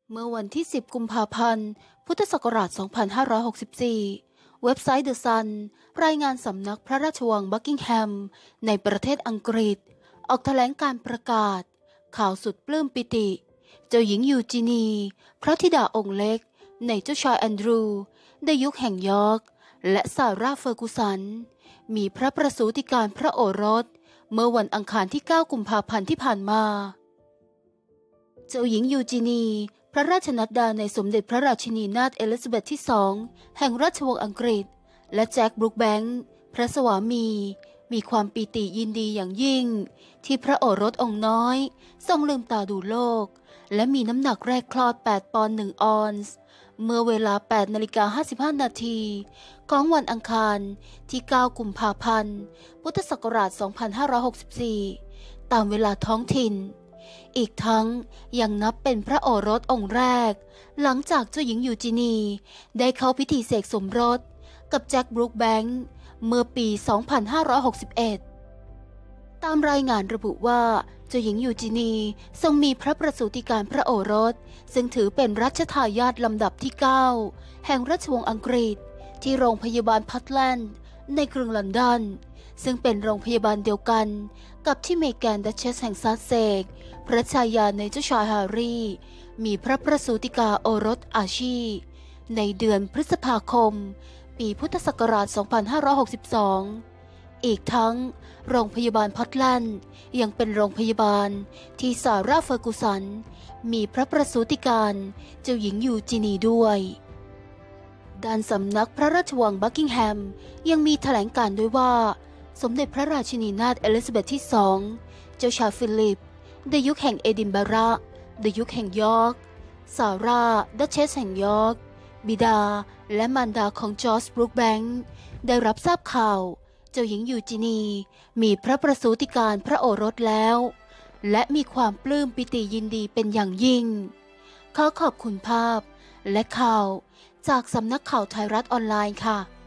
เมื่อวันที่ 10 กุมภาพันธ์ พุทธศักราช 2564 เว็บไซต์ The Sun รายงานสำนักพระราชวังบักกิงแฮมในประเทศอังกฤษออกแถลงการประกาศข่าวสุดปลื้มปิติเจ้าหญิงยูจีนีพระธิดาองค์เล็กในเจ้าชายแอนดรูในยุคแห่งยอร์กและซาร่าเฟอร์กูสันมีพระประสูติการพระโอรสเมื่อวันอังคารที่ 9 กุมภาพันธ์ที่ผ่านมาเจ้าหญิงยูจีนีพระราชนัดดาในสมเด็จพระราชินีนาถเอลิซาเบธที่ 2แห่งราชวงศ์อังกฤษและแจ็คบรูคแบงค์พระสวามีความปีติยินดีอย่างยิ่งที่พระโอรสองค์น้อยทรงลืมตาดูโลกและมีน้ำหนักแรกคลอด 8 ปอนด์ 1 ออนซ์เมื่อเวลา 8:55 นาทีของวันอังคารที่ 9 กุมภาพันธ์ พุทธศักราช 2564 ตามเวลาท้องถิ่นอีกทั้งยังนับเป็นพระโอรสองค์แรกหลังจากเจ้าหญิงยูจีนีได้เข้าพิธีเสกสมรสกับแจ็คบรูคแบงค์เมื่อปี 2561 ตามรายงานระบุว่าเจ้าหญิงยูจีนีทรงมีพระประสูติการพระโอรสซึ่งถือเป็นรัชทายาทลำดับที่ 9 แห่งราชวงศ์อังกฤษที่โรงพยาบาลพัตแลนด์ในกรุงลอนดอนซึ่งเป็นโรงพยาบาลเดียวกันกับที่เมแกนดัชเชสแห่งซัสเซกส์พระชายาในเจ้าชายแฮร์รี่มีพระประสูติกาโอรสอาชีในเดือนพฤษภาคมปีพุทธศักราช 2562 อีกทั้งโรงพยาบาลพัตแลนด์ยังเป็นโรงพยาบาลที่ซาร่าเฟอร์กูสันมีพระประสูติการเจ้าหญิงยูจีนีด้วยด้านสำนักพระราชวังบักกิงแฮมยังมีแถลงการด้วยว่าสมเด็จพระราชินีนาถเอลิซาเบธที่ 2เจ้าชายฟิลิปในยุคแห่งเอดินบะระในยุคแห่งยอร์กซาร่าดัชเชสแห่งยอร์กบิดาและมารดาของจอร์จบรูคแบงค์ได้รับทราบข่าวเจ้าหญิงยูจีนีมีพระประสูติการพระโอรสแล้วและมีความปลื้มปิติยินดีเป็นอย่างยิ่งขอขอบคุณภาพและข่าวจากสำนักข่าวไทยรัฐออนไลน์ค่ะ